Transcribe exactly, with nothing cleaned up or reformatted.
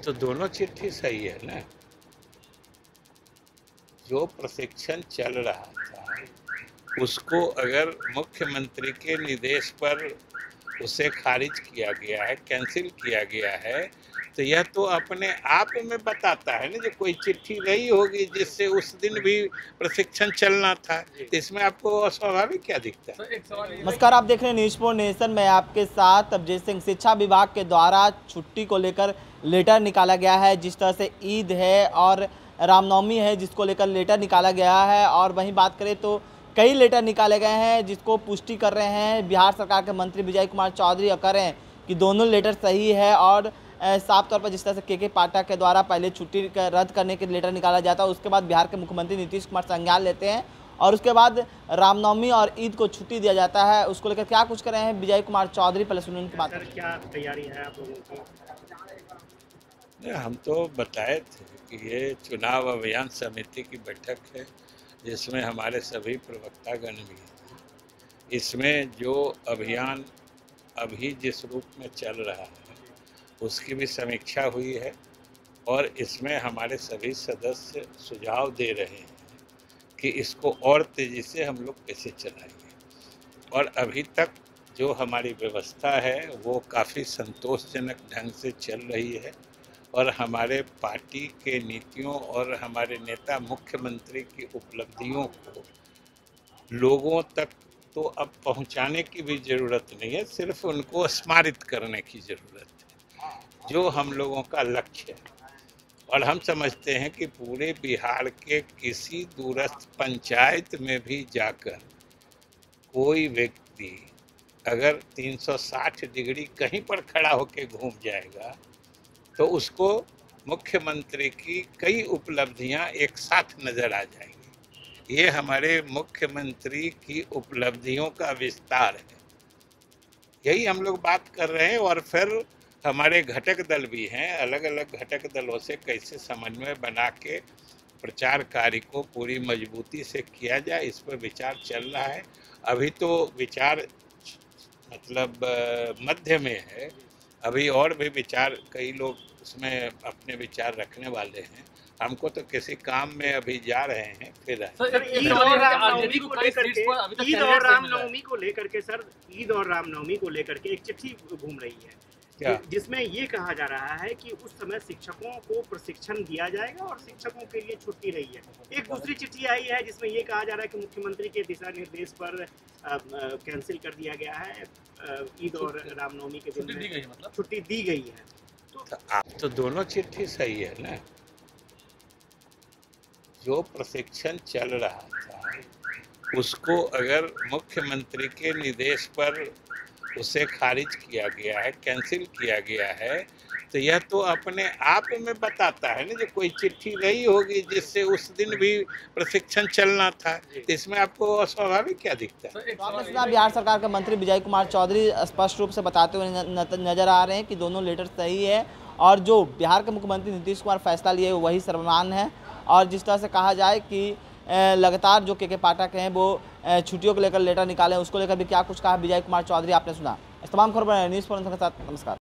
तो दोनों चिट्ठी सही है ना। जो प्रशिक्षण चल रहा था उसको अगर मुख्यमंत्री के निर्देश पर उसे खारिज किया गया है, कैंसिल किया गया है, तो यह तो अपने आप में बताता है ना जो कोई चिट्ठी रही होगी जिससे उस दिन भी प्रशिक्षण चलना था। तो इसमें आपको अस्वाभाविक क्या दिखता है? नमस्कार, आप देख रहे हैं न्यूज फोर नेशन में आपके साथ अभिजीत सिंह। शिक्षा विभाग के द्वारा छुट्टी को लेकर लेटर निकाला गया है। जिस तरह से ईद है और रामनवमी है जिसको लेकर लेटर निकाला गया है, और वहीं बात करें तो कई लेटर निकाले गए हैं जिसको पुष्टि कर रहे हैं बिहार सरकार के मंत्री विजय कुमार चौधरी, और कह रहे हैं कि दोनों लेटर सही है। और साफ तौर पर जिस तरह से के के पाठक के द्वारा पहले छुट्टी रद्द करने के लेटर निकाला जाता है, उसके बाद बिहार के मुख्यमंत्री नीतीश कुमार संज्ञान लेते हैं और उसके बाद रामनवमी और ईद को छुट्टी दिया जाता है। उसको लेकर क्या कुछ कर रहे हैं विजय कुमार चौधरी, पहले सुनिए उनकी बात। सर, क्या तैयारी है आप लोगों की? हम तो बताए थे कि ये चुनाव अभियान समिति की बैठक है जिसमें हमारे सभी प्रवक्तागण भी हैं। इसमें जो अभियान अभी जिस रूप में चल रहा है उसकी भी समीक्षा हुई है और इसमें हमारे सभी सदस्य सुझाव दे रहे हैं कि इसको और तेज़ी से हम लोग कैसे चलाएंगे। और अभी तक जो हमारी व्यवस्था है वो काफ़ी संतोषजनक ढंग से चल रही है और हमारे पार्टी के नीतियों और हमारे नेता मुख्यमंत्री की उपलब्धियों को लोगों तक तो अब पहुंचाने की भी ज़रूरत नहीं है, सिर्फ उनको स्मारित करने की ज़रूरत है, जो हम लोगों का लक्ष्य है। और हम समझते हैं कि पूरे बिहार के किसी दूरस्थ पंचायत में भी जाकर कोई व्यक्ति अगर तीन सौ साठ डिग्री कहीं पर खड़ा होकर घूम जाएगा तो उसको मुख्यमंत्री की कई उपलब्धियां एक साथ नजर आ जाएंगी। ये हमारे मुख्यमंत्री की उपलब्धियों का विस्तार है, यही हम लोग बात कर रहे हैं। और फिर हमारे घटक दल भी हैं, अलग अलग घटक दलों से कैसे समन्वय बना के प्रचार कार्य को पूरी मजबूती से किया जाए, इस पर विचार चल रहा है। अभी तो विचार मतलब मध्य में है, अभी और भी विचार कई लोग उसमें अपने विचार रखने वाले हैं। हमको तो किसी काम में अभी जा रहे हैं। फिर ईद और रामनवमी को लेकर के ईद और रामनवमी को लेकर के सर ईद और रामनवमी को लेकर के एक चिट्ठी घूम रही है जिसमें ये कहा जा रहा है कि उस समय शिक्षकों को प्रशिक्षण दिया जाएगा और शिक्षकों के लिए छुट्टी रही है। एक दूसरी चिट्ठी आई है जिसमें ये कहा जा रहा है कि मुख्यमंत्री के दिशा निर्देश पर कैंसिल कर दिया गया है, ईद और रामनवमी के दिन में मतलब छुट्टी दी गई है। तो, तो आप तो दोनों चिट्ठी सही है ना। जो प्रशिक्षण चल रहा था उसको अगर मुख्यमंत्री के निर्देश पर उसे खारिज किया गया है, कैंसिल किया गया है, तो यह तो अपने आप में बताता है ना जो कोई चिट्ठी रही होगी जिससे उस दिन भी प्रशिक्षण चलना था। तो इसमें आपको अस्वाभाविक क्या दिखता है? तो आपने सुना बिहार सरकार के मंत्री विजय कुमार चौधरी स्पष्ट रूप से बताते हुए नजर आ रहे हैं कि दोनों लेटर सही है और जो बिहार के मुख्यमंत्री नीतीश कुमार फैसला लिए वही सर्वमान्य है। और जिस तरह से कहा जाए कि लगातार जो के के पाठक हैं वो छुट्टियों को लेकर लेटर निकाले, उसको लेकर भी क्या कुछ कहा विजय कुमार चौधरी, आपने सुना। इस तमाम खबरों न्यूज़ फोर के साथ नमस्कार।